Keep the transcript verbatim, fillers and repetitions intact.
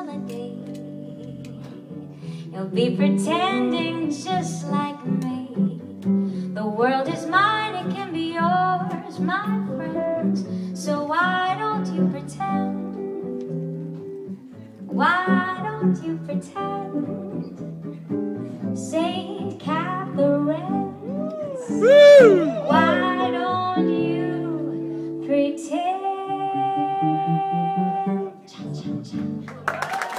holiday. You'll be pretending just like me. The world is mine, it can be yours, my friends. So why don't you pretend? Why don't you pretend? Saint Catherine's. Why don't you pretend? Cha, cha, cha.